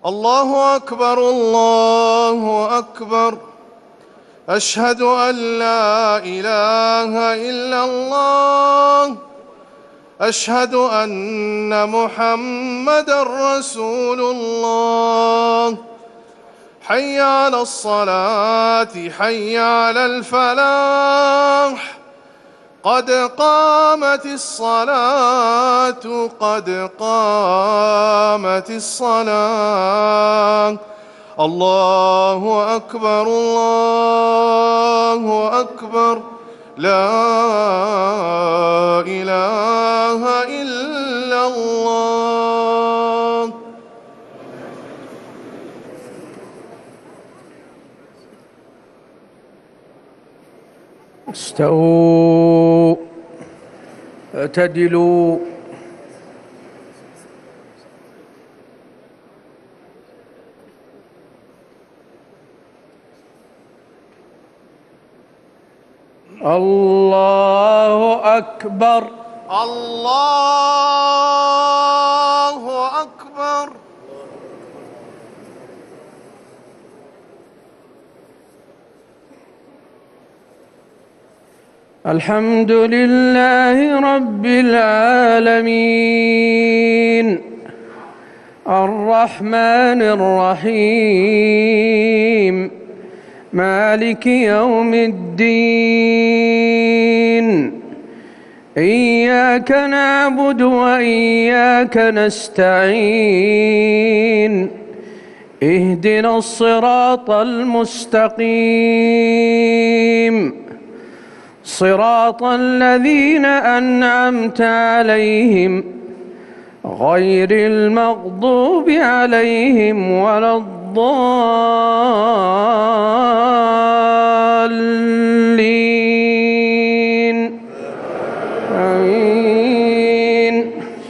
الله أكبر الله أكبر. أشهد أن لا إله إلا الله. أشهد أن محمدًا رسول الله. حي على الصلاة حي على الفلاح. قد قامت الصلاة قد قامت الصلاة. الله أكبر الله أكبر. لا إله إلا الله. استووا اعتدلوا. الله أكبر الله أكبر. الحمد لله رب العالمين الرحمن الرحيم مالك يوم الدين. إياك نعبد وإياك نستعين. اهدنا الصراط المستقيم صراط الذين أنعمت عليهم غير المغضوب عليهم ولا الضالين. آمين.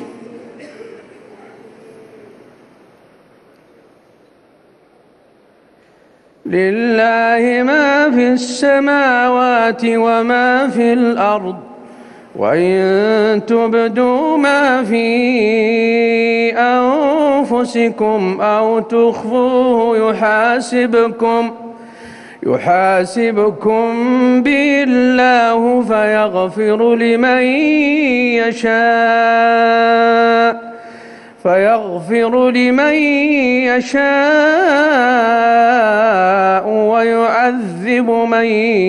لله ما في السماوات وما في الأرض وإن تبدوا ما في أنفسكم أو تخفوه يحاسبكم به الله فيغفر لمن يشاء ويعذب من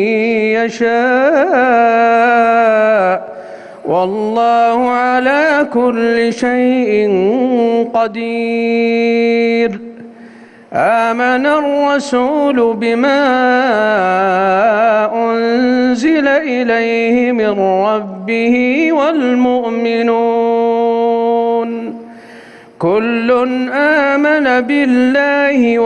يشاء والله على كل شيء قدير. آمن الرسول بما أنزل إليه من ربه والمؤمنون كل آمن بالله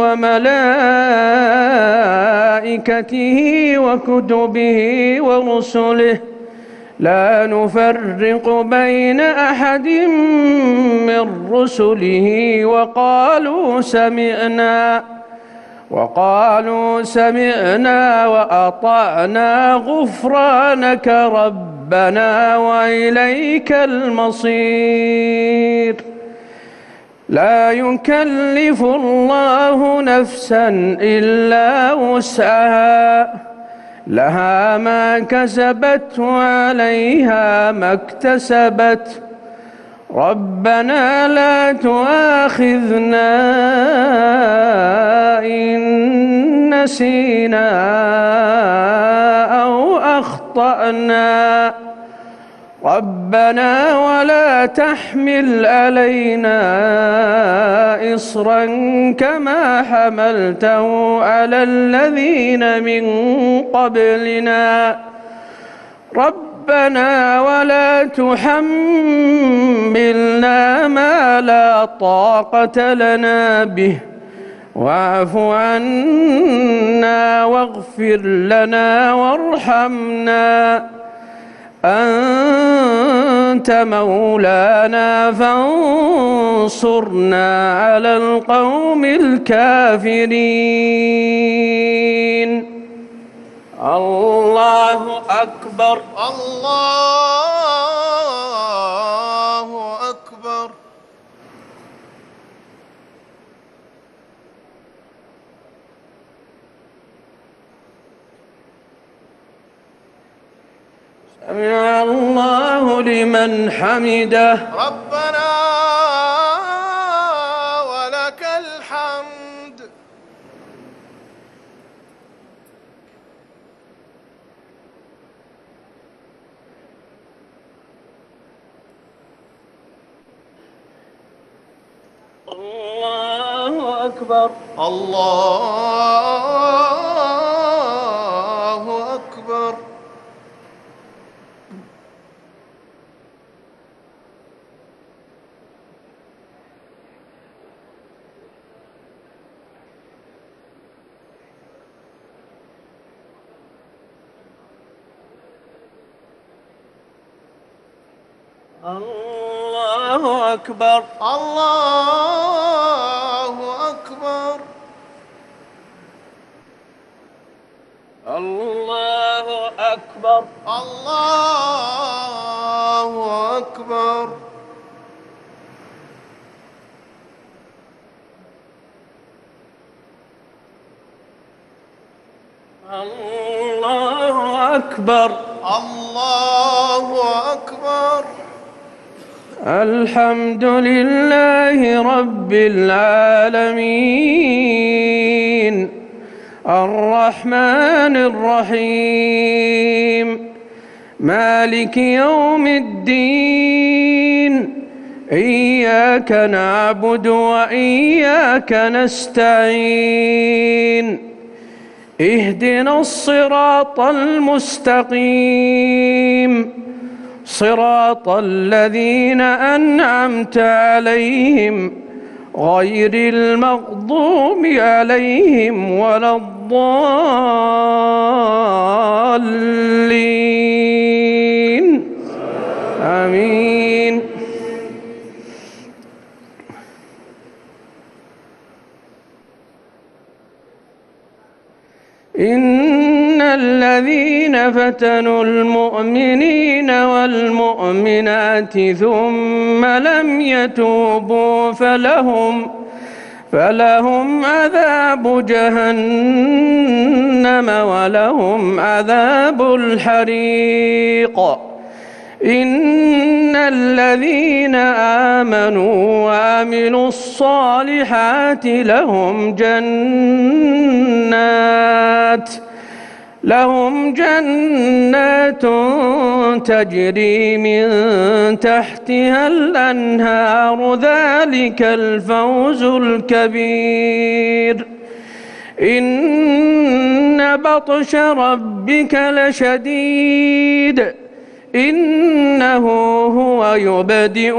وملائكته وكتبه ورسله لا نفرق بين أحد من رسله وقالوا سمعنا وأطعنا غفرانك ربنا وإليك المصير. لا يكلف الله نفسا إلا وسعها لها ما كسبت وعليها ما اكتسبت. ربنا لا تؤاخذنا إن نسينا أو أخطأنا. ربنا ولا تحمل علينا إصرا كما حملته على الذين من قبلنا. ربنا ولا تحملنا ما لا طاقة لنا به واعف عنا واغفر لنا وارحمنا أنت مولانا فانصرنا على القوم الكافرين. الله أكبر الله أكبر. سمع الله لمن حمده. ربنا ولك الحمد. الله أكبر. الله أكبر. الله أكبر. الله أكبر. الله أكبر. الله أكبر. الله أكبر. الله أكبر. الحمد لله رب العالمين الرحمن الرحيم مالك يوم الدين إياك نعبد وإياك نستعين اهدنا الصراط المستقيم صراط الذين أنعمت عليهم غير المغضوب عليهم ولا الضالين آمين. إن الذين فتنوا المؤمنين والمؤمنات ثم لم يتوبوا فلهم عذاب جهنم ولهم عذاب الحريق. إن الذين آمنوا وعملوا الصالحات لهم جنات تجري من تحتها الأنهار ذلك الفوز الكبير. إن بطش ربك لشديد إنه هو يبدئ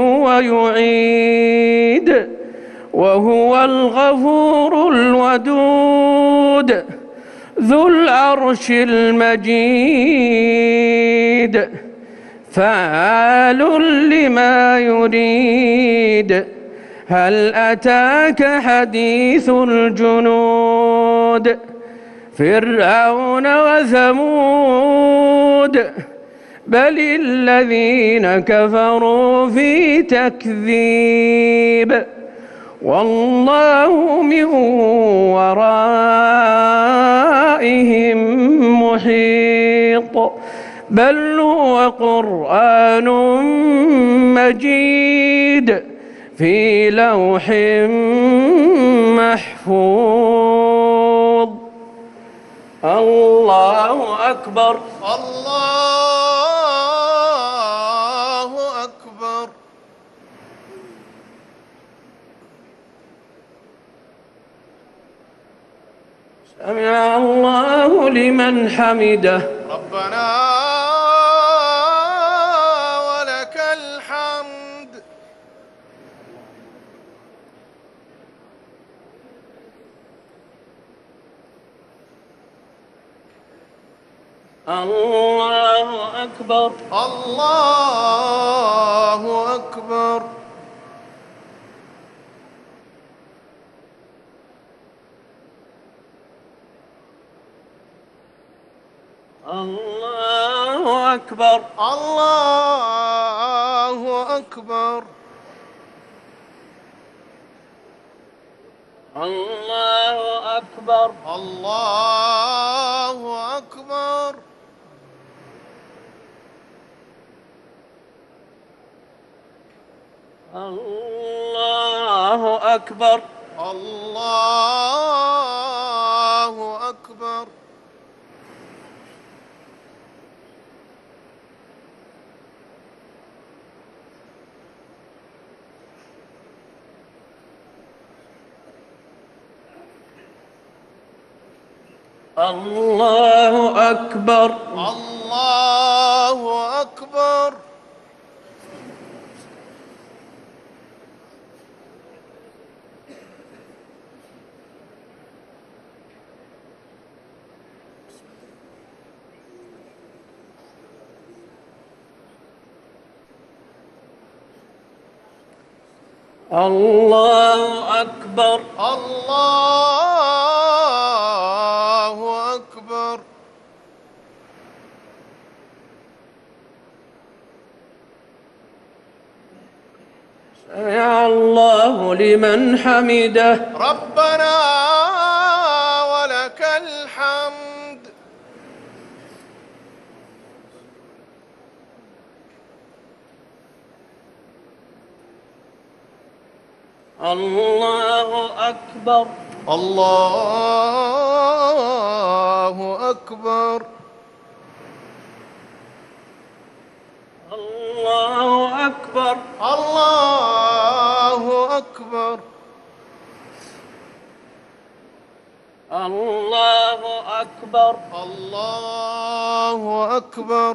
ويعيد وهو الغفور الودود ذو العرش المجيد فعال لما يريد. هل أتاك حديث الجنود فرعون وثمود بل الذين كفروا في تكذيب والله من ورائهم محيط بل هو قرآن مجيد في لوح محفوظ. الله أكبر. الله أكبر. سمع الله لمن حمده. ربنا ولك الحمد. الله أكبر. الله أكبر. الله أكبر. الله أكبر. الله أكبر. الله أكبر. الله أكبر. الله أكبر. الله أكبر. الله أكبر. الله أكبر. الله أكبر. سمع الله لمن حمده. ربنا ولك الحمد. الله أكبر. الله أكبر. الله أكبر. الله أكبر. الله أكبر. الله أكبر.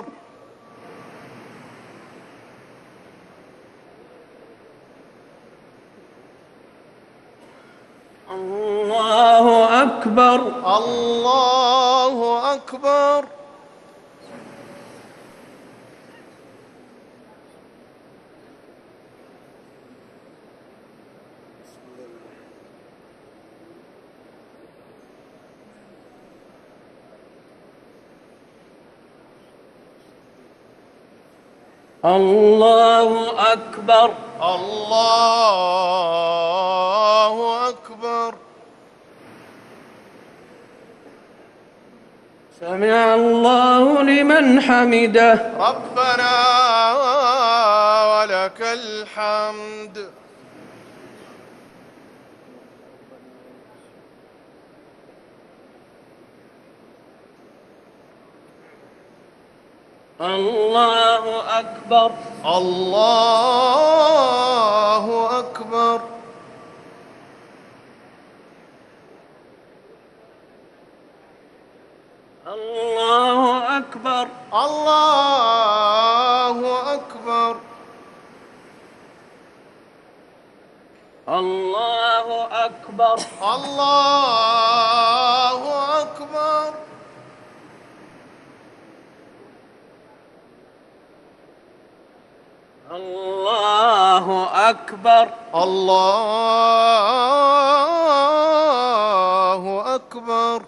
الله أكبر. الله أكبر. الله أكبر. الله أكبر. سمع الله لمن حمده. ربنا ولك الحمد. الله أكبر. الله أكبر. الله أكبر. الله أكبر. الله أكبر. الله أكبر. الله أكبر. الله أكبر.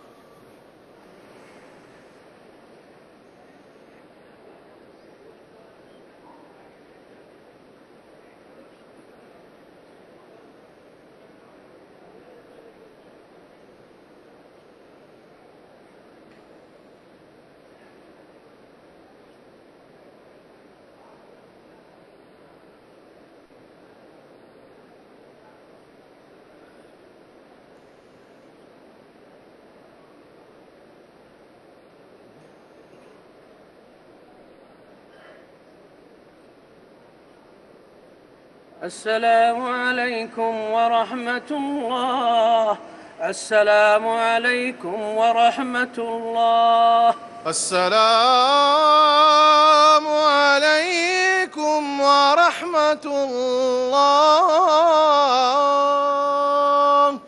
السلام عليكم ورحمة الله. السلام عليكم ورحمة الله. السلام عليكم ورحمة الله.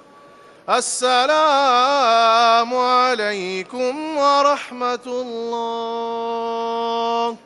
السلام عليكم ورحمة الله.